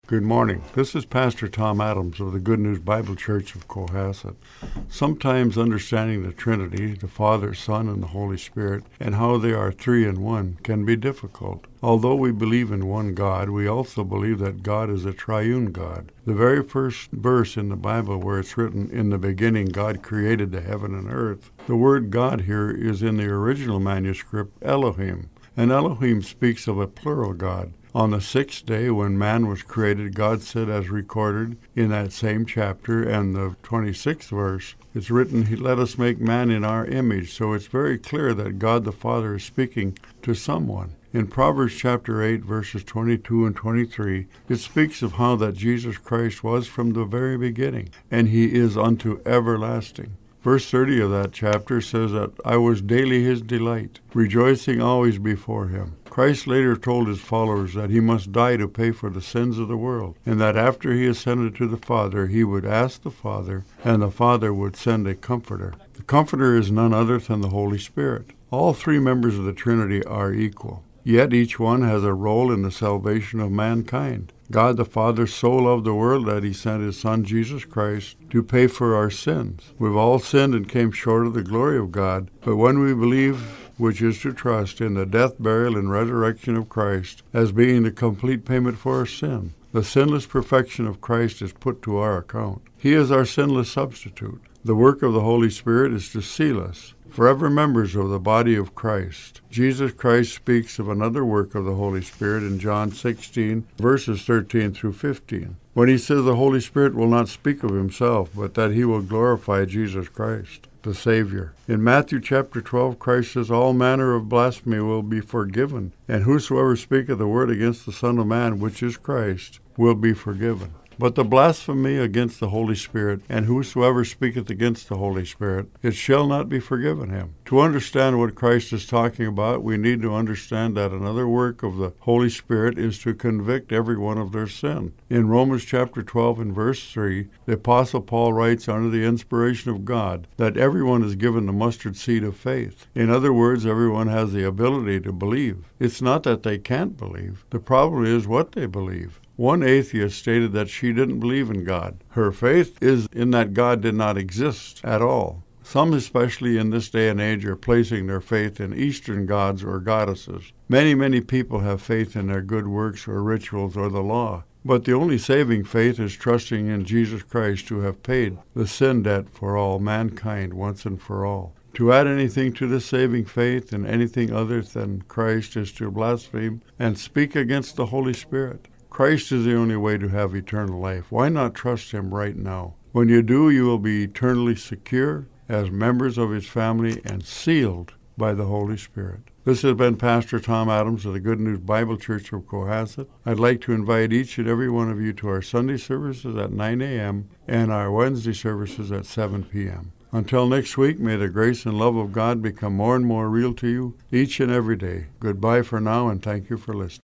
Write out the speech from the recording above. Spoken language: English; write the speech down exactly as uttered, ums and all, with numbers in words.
Good morning. This is Pastor Tom Adams of the Good News Bible Church of Cohasset. Sometimes understanding the Trinity, the Father, Son, and the Holy Spirit, and how they are three in one, can be difficult. Although we believe in one God, we also believe that God is a triune God. The very first verse in the Bible where it's written, "In the beginning God created the heaven and earth," the word God here is in the original manuscript Elohim. And Elohim speaks of a plural God. On the sixth day, when man was created, God said, as recorded in that same chapter and the twenty-sixth verse, it's written, "He let us make man in our image." So it's very clear that God the Father is speaking to someone. In Proverbs chapter eight, verses twenty-two and twenty-three, it speaks of how that Jesus Christ was from the very beginning, and he is unto everlasting. Verse thirty of that chapter says that I was daily his delight, rejoicing always before him. Christ later told his followers that he must die to pay for the sins of the world, and that after he ascended to the Father, he would ask the Father, and the Father would send a Comforter. The Comforter is none other than the Holy Spirit. All three members of the Trinity are equal, yet each one has a role in the salvation of mankind. God the Father so loved the world that he sent his Son, Jesus Christ, to pay for our sins. We've all sinned and came short of the glory of God, but when we believe, which is to trust, in the death, burial, and resurrection of Christ as being the complete payment for our sin, the sinless perfection of Christ is put to our account. He is our sinless substitute. The work of the Holy Spirit is to seal us, forever members of the body of Christ. Jesus Christ speaks of another work of the Holy Spirit in John sixteen, verses thirteen through fifteen, when he says the Holy Spirit will not speak of himself, but that he will glorify Jesus Christ, the Savior. In Matthew chapter twelve, Christ says, "All manner of blasphemy will be forgiven, and whosoever speaketh a word against the Son of Man, which is Christ, will be forgiven. But the blasphemy against the Holy Spirit, and whosoever speaketh against the Holy Spirit, it shall not be forgiven him." To understand what Christ is talking about, we need to understand that another work of the Holy Spirit is to convict everyone of their sin. In Romans chapter twelve and verse three, the Apostle Paul writes under the inspiration of God that everyone is given the mustard seed of faith. In other words, everyone has the ability to believe. It's not that they can't believe. The problem is what they believe. One atheist stated that she didn't believe in God. Her faith is in that God did not exist at all. Some, especially in this day and age, are placing their faith in Eastern gods or goddesses. Many, many people have faith in their good works or rituals or the law. But the only saving faith is trusting in Jesus Christ to have paid the sin debt for all mankind once and for all. To add anything to this saving faith and anything other than Christ is to blaspheme and speak against the Holy Spirit. Christ is the only way to have eternal life. Why not trust him right now? When you do, you will be eternally secure as members of his family and sealed by the Holy Spirit. This has been Pastor Tom Adams of the Good News Bible Church of Cohasset. I'd like to invite each and every one of you to our Sunday services at nine a.m. and our Wednesday services at seven p.m. Until next week, may the grace and love of God become more and more real to you each and every day. Goodbye for now, and thank you for listening.